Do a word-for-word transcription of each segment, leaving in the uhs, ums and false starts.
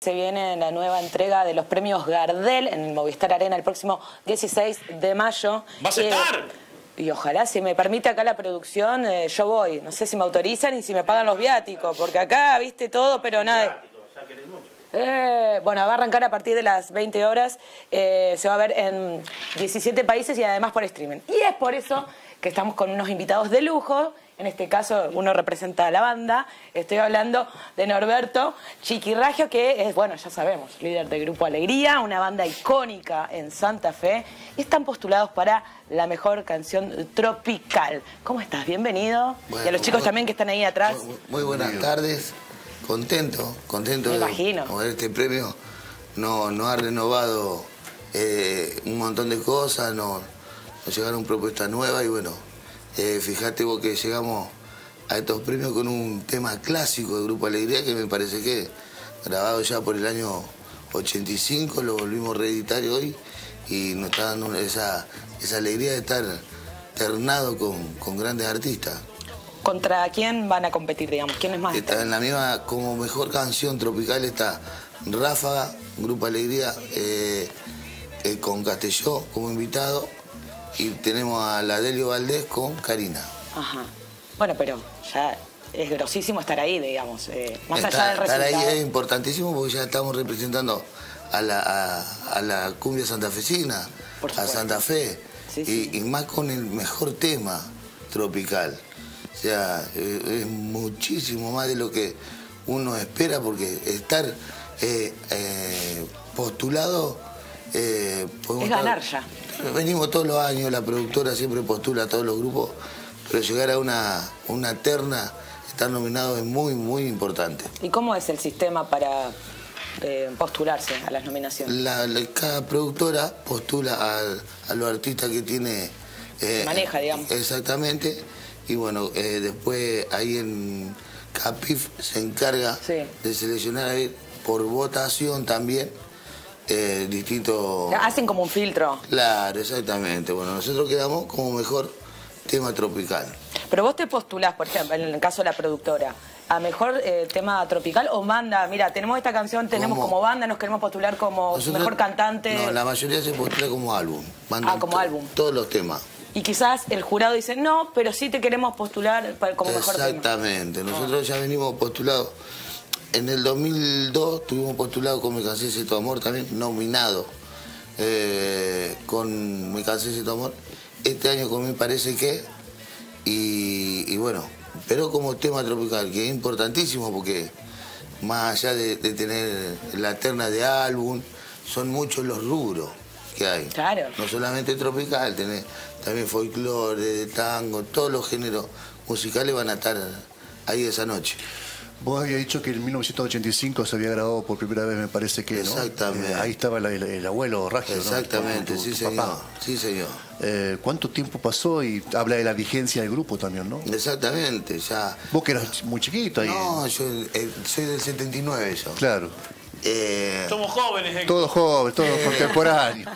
Se viene la nueva entrega de los premios Gardel en el Movistar Arena el próximo dieciséis de mayo. ¿Vas a eh, estar? Y ojalá, si me permite acá la producción, eh, yo voy. No sé si me autorizan y si me pagan los viáticos, porque acá, viste, todo, pero nada. Eh, bueno, va a arrancar a partir de las veinte horas. Eh, se va a ver en diecisiete países y además por streaming. Y es por eso que estamos con unos invitados de lujo. En este caso, uno representa a la banda. Estoy hablando de Norberto Chiquirragio, que es, bueno, ya sabemos, líder del Grupo Alegría, una banda icónica en Santa Fe. Y están postulados para la mejor canción tropical. ¿Cómo estás? Bienvenido. Bueno, y a los chicos muy, también que están ahí atrás. Muy, muy buenas tardes. Contento, contento Me de imagino. ver este premio. Nos no ha renovado eh, un montón de cosas, nos, nos llegaron propuestas nuevas y bueno, eh, fíjate vos que llegamos a estos premios con un tema clásico de Grupo Alegría que me parece que grabado ya por el año ochenta y cinco, lo volvimos a reeditar hoy y nos está dando esa, esa alegría de estar ternado con, con grandes artistas. ¿Contra quién van a competir, digamos? ¿Quién es más? Está en la misma, como mejor canción tropical está Ráfaga, Grupo Alegría, eh, eh, con Castelló como invitado, y tenemos a la Delio Valdés con Karina. Ajá. Bueno, pero ya es grosísimo estar ahí, digamos, eh, más Está, allá del estar resultado. ahí es importantísimo porque ya estamos representando a la, a, a la cumbia santafesina, a Santa Fe, Sí, sí. Y, y más con el mejor tema tropical. O sea, eh, es muchísimo más de lo que uno espera porque estar eh, eh, postulado... Eh, es ganar estar, ya. Venimos todos los años, la productora siempre postula a todos los grupos, pero llegar a una, una terna, estar nominado es muy, muy importante. ¿Y cómo es el sistema para eh, postularse a las nominaciones? La, la, cada productora postula a, a los artistas que tiene... Eh, maneja, digamos. Exactamente. Y bueno, eh, después ahí en Capif se encarga sí. de seleccionar ahí por votación también eh, distintos... Hacen como un filtro. Claro, exactamente. Bueno, nosotros quedamos como mejor tema tropical. Pero vos te postulás, por ejemplo, en el caso de la productora, a mejor eh, tema tropical o manda, mira, tenemos esta canción, tenemos como, como banda, nos queremos postular como nosotros, mejor cantante. No, la mayoría se postula como álbum. Ah, como álbum. Todos los temas. Y quizás el jurado dice, no, pero sí te queremos postular para, como mejor tema. Exactamente. Nosotros oh. ya venimos postulados. En el dos mil dos estuvimos postulados con Me cansé de tu amor también, nominado eh, con Me cansé de tu amor. Este año con Me parece que... Y, y bueno, pero como tema tropical, que es importantísimo porque más allá de, de tener la terna de álbum, son muchos los rubros que hay. Claro. No solamente tropical, tenés también folclore, de tango, todos los géneros musicales van a estar ahí esa noche. Vos habías dicho que en mil novecientos ochenta y cinco se había grabado por primera vez, me parece que, ¿no? Exactamente. Eh, ahí estaba el, el, el abuelo Raggio, ¿no? Exactamente, tu, tu, sí, tu señor. Papá. Sí, señor. Eh, ¿Cuánto tiempo pasó? Y habla de la vigencia del grupo también, ¿no? Exactamente, ya... Vos que eras muy chiquito ahí. No, yo eh, soy del setenta y nueve yo. Claro. Eh, Somos jóvenes. Eh. Todos jóvenes, todos eh, contemporáneos.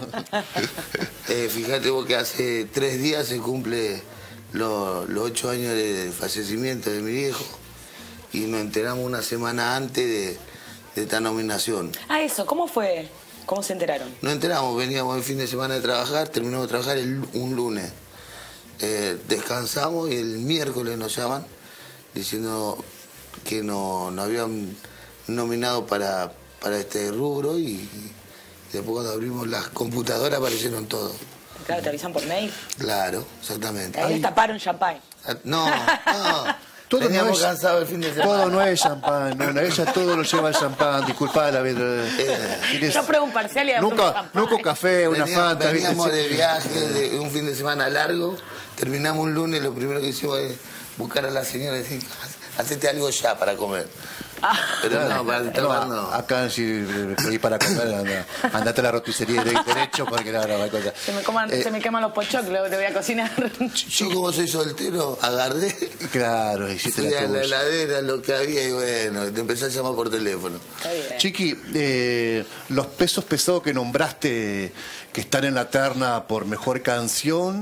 eh, fíjate vos que hace tres días se cumple los lo ocho años de fallecimiento de mi viejo y nos enteramos una semana antes de, de esta nominación. Ah, eso, ¿cómo fue? ¿Cómo se enteraron? Nos enteramos, veníamos el fin de semana de trabajar, terminamos de trabajar el, un lunes. Eh, descansamos y el miércoles nos llaman diciendo que nos no habían nominado para... para este rubro y, y después cuando abrimos las computadoras aparecieron todos. Claro, te avisan por mail. Claro, exactamente. Ahí les taparon champán. No, no. Todo Teníamos no es, cansado el fin de semana. Todo no es champán, no, no, ella todo lo lleva el champán, disculpá la verdad. Eh, Yo pruebo un parcial y nunca, nunca un café, una veníamos, fanta. Veníamos de viaje, de un fin de semana largo, terminamos un lunes, lo primero que hicimos es buscar a la señora y decir, hacete algo ya para comer. Ah. Pero no, para el trabajo no. Acá si pedí para comer, anda, andate a la roticería de derecho porque no, no, no hay cosa. Se me, coman, eh, se me queman los pochoclos, te voy a cocinar. Yo como soy soltero, agarré. Claro, hiciste fui la a la heladera, lo que había y bueno, te empecé a llamar por teléfono. Chiqui, eh, los pesos pesados que nombraste que están en la terna por mejor canción,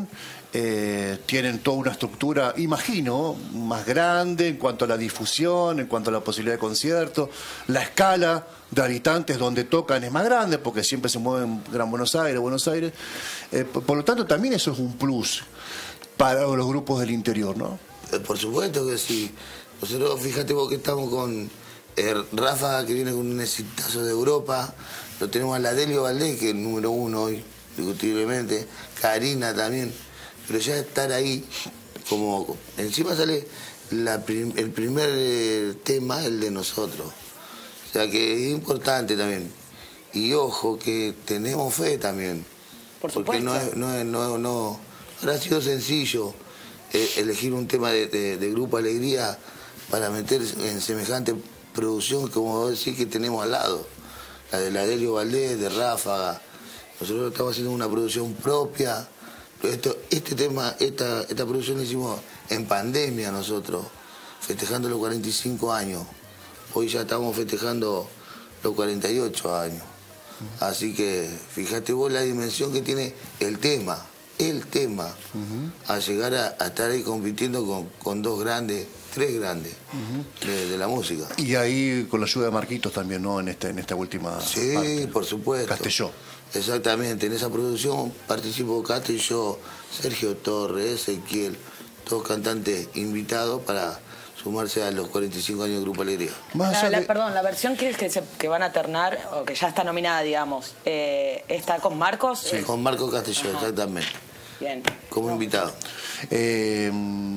eh, tienen toda una estructura, imagino, más grande en cuanto a la difusión, en cuanto a la posibilidad de conciertos, la escala de habitantes donde tocan es más grande, porque siempre se mueven Gran Buenos Aires, Buenos Aires. Eh, por, por lo tanto, también eso es un plus para los grupos del interior, ¿no? Eh, por supuesto que sí. Nosotros, fíjate vos que estamos con eh, Rafa, que viene con un exitazo de Europa. Lo tenemos a la Delio Valdés, que es el número uno hoy, indiscutiblemente. Karina también. Pero ya estar ahí, como encima sale la prim, el primer eh, tema, el de nosotros. O sea que es importante también. Y ojo, que tenemos fe también. Por supuesto. Porque no es, no es, no, no, no ha sido sencillo eh, elegir un tema de, de, de Grupo Alegría para meter en semejante producción, como vos decís, que tenemos al lado. La de la Delio Valdés, de Ráfaga. Nosotros estamos haciendo una producción propia. Esto, este tema, esta, esta producción la hicimos en pandemia nosotros, festejando los cuarenta y cinco años. Hoy ya estamos festejando los cuarenta y ocho años. Así que fíjate vos la dimensión que tiene el tema, el tema, uh-huh. a llegar a, a estar ahí compitiendo con, con dos grandes, tres grandes uh-huh. de, de la música. Y ahí con la ayuda de Marquitos también, ¿no? En esta, en esta última Sí, parte. Por supuesto. Castelló. Exactamente, en esa producción participo Cato y yo, Sergio Torres, Ezequiel, todos cantantes invitados para sumarse a los cuarenta y cinco años de Grupo Alegría. La, la, perdón, la versión que, que, se, que van a ternar, o que ya está nominada, digamos, eh, ¿está con Marcos? Sí, con Marcos Castelló, Ajá. exactamente. Bien. Como invitado. Eh,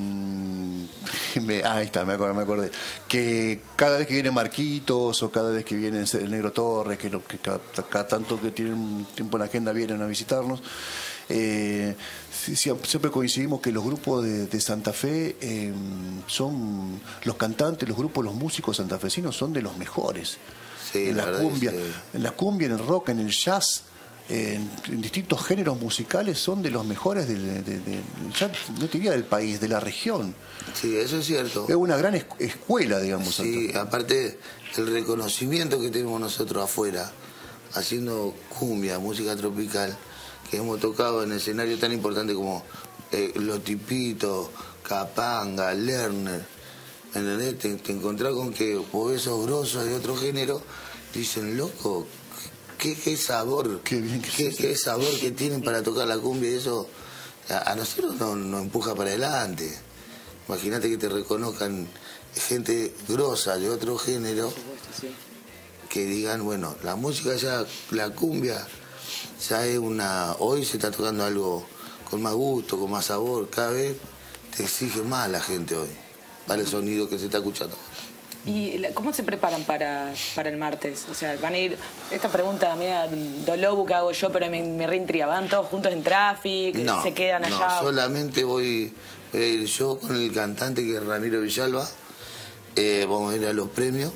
me, ahí está, me acordé, me acordé. Que cada vez que viene Marquitos o cada vez que viene el Negro Torres, que, lo, que cada, cada tanto que tienen un tiempo en la agenda vienen a visitarnos, eh, siempre coincidimos que los grupos de, de Santa Fe eh, son los cantantes, los grupos, los músicos santafesinos son de los mejores. Sí, en la, la cumbia, sí. en la cumbia, en el rock, en el jazz. En, en distintos géneros musicales son de los mejores del, de, de, ya no te diría del país, de la región. Sí, eso es cierto. Es una gran escuela, digamos. Sí, aparte el reconocimiento que tenemos nosotros afuera, haciendo cumbia, música tropical, que hemos tocado en escenarios tan importantes como eh, Los Tipitos, Capanga, Lerner, ¿entendés? Te, te encontrás con que vos esos grosos de otro género dicen, loco, Qué, qué sabor, qué, bien que qué, qué sabor que tienen para tocar la cumbia y eso a, a nosotros nos no empuja para adelante. Imagínate que te reconozcan gente grosa de otro género, que digan, bueno, la música ya, la cumbia, ya es una, hoy se está tocando algo con más gusto, con más sabor, cada vez te exige más la gente hoy, para el sonido que se está escuchando. ¿Y cómo se preparan para, para el martes? O sea, van a ir, esta pregunta mía, Dolobu que hago yo, pero me, me reintriga, ¿van todos juntos en tráfico? No, ¿Se quedan allá? No, solamente voy, voy a ir yo con el cantante que es Ramiro Villalba, eh, vamos a ir a los premios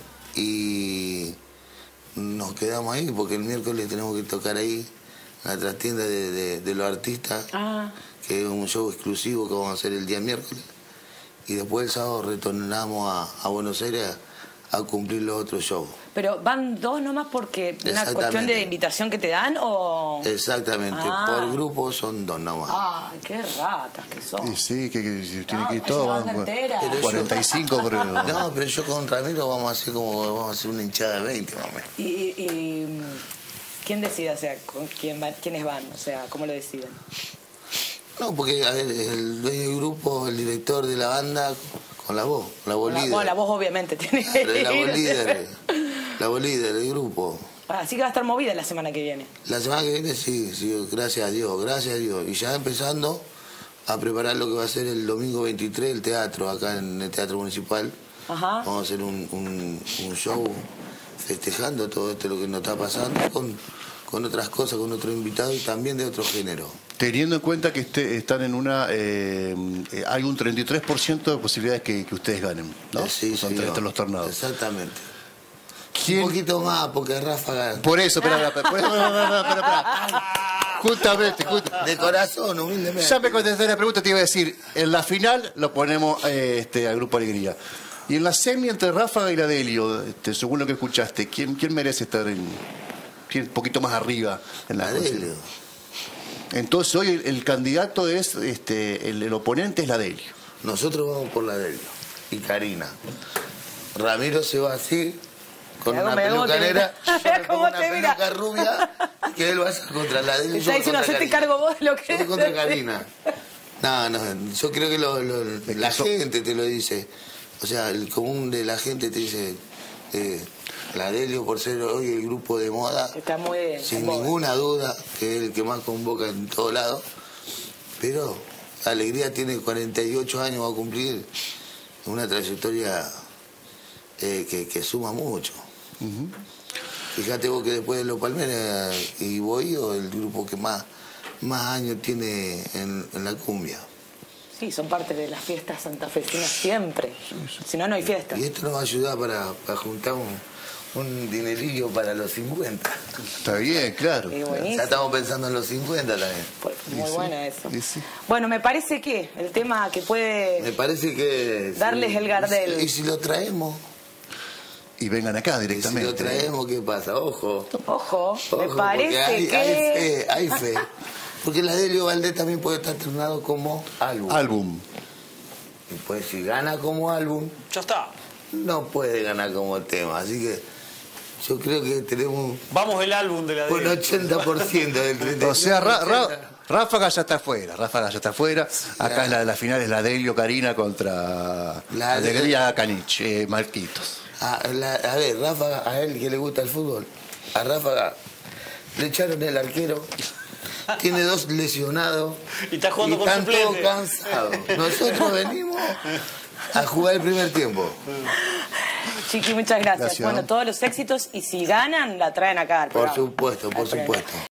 y nos quedamos ahí porque el miércoles tenemos que tocar ahí en la trastienda de, de, de los artistas, ah. que es un show exclusivo que vamos a hacer el día miércoles. Y después el sábado retornamos a, a Buenos Aires a, a cumplir los otros shows. ¿Pero van dos nomás porque una cuestión de invitación que te dan o...? Exactamente, ah. por grupo son dos nomás. ¡Ah, qué ratas que son! Sí, sí, que, que tiene no, que ir todo, van cuarenta y cinco, pero... No, pero yo con Ramiro vamos a hacer como, vamos a hacer una hinchada de veinte, más o menos. ¿Y, y quién decide, o sea, con quién van, quiénes van? O sea, ¿cómo lo deciden? No, porque a ver, el dueño del grupo, el director de la banda, con la voz, la voz líder. Bueno, la voz obviamente tiene que La voz líder, la voz líder del grupo. Así que va a estar movida la semana que viene. La semana que viene sí, sí, gracias a Dios, gracias a Dios. Y ya empezando a preparar lo que va a ser el domingo veintitrés, el teatro, acá en el Teatro Municipal. Ajá. Vamos a hacer un, un, un show festejando todo esto lo que nos está pasando con, con otras cosas, con otro invitado y también de otro género. Teniendo en cuenta que este, están en una... Eh, hay un treinta y tres por ciento de posibilidades que, que ustedes ganen, ¿no? Sí, Son sí, entre no. los tornados. Exactamente. ¿Quién? Un poquito más, porque Rafa gana. Por eso, espera, espera, espera. Justamente, justamente. De corazón, humildemente. Ya me contesté la pregunta, te iba a decir, en la final lo ponemos eh, este, al Grupo Alegría. Y en la semi entre Ráfaga y la Delio, este, según lo que escuchaste, ¿quién, quién merece estar en, quién, un poquito más arriba en la, la Delio? Entonces hoy el, el candidato es, este, el, el oponente es la Delio. Nosotros vamos por la Delio y Karina. Ramiro se va así, con una peluca negra, yo me pongo una peluca rubia, que él va a hacer contra la Delio. Está diciendo, hacete cargo vos de lo que... Yo voy contra Karina. No, no, yo creo que lo, lo, la gente te lo dice. O sea, el común de la gente te dice... Eh, la Delio, por ser hoy el grupo de moda, está muy bien, sin ninguna duda, que es el que más convoca en todos lados. Pero la Alegría tiene cuarenta y ocho años, va a cumplir una trayectoria eh, que, que suma mucho. Uh-huh. Fíjate vos que después de Los Palmeras y Bohío, el grupo que más, más años tiene en, en la cumbia. Sí, son parte de las fiestas santafesinas siempre. Si no, no hay fiesta. Y esto nos va a ayudar para, para juntar un, un dinerillo para los cincuenta. Está bien, claro. Ya estamos pensando en los cincuenta también. Pues, muy sí, buena eso. Sí, sí. Bueno, me parece que el tema que puede... Me parece que... Darles si, el Gardel. Y si lo traemos... Y vengan acá directamente. Y si lo traemos, ¿qué pasa? Ojo. Ojo, Ojo me parece hay, que... Hay fe, hay fe. Porque la Delio Valdés también puede estar turnado como álbum. Álbum. Y pues si gana como álbum... Ya está. No puede ganar como tema, así que... Yo creo que tenemos... Vamos el álbum de la Delio. Un ochenta por ciento del treinta por ciento. O sea, Ra, Ra, Ráfaga ya está afuera, Ráfaga ya está afuera. Acá ya. Es la, la final es la Delio Karina contra la Alegría Canich, eh, Marquitos. A, la, a ver, Ráfaga, a él que le gusta el fútbol, a Ráfaga le echaron el arquero, tiene dos lesionados y, está jugando y con están suplente. todos cansados. Nosotros venimos a jugar el primer tiempo. Chiqui, muchas gracias. Gracias. Bueno, todos los éxitos y si ganan, la traen acá al Por programa. supuesto, por supuesto.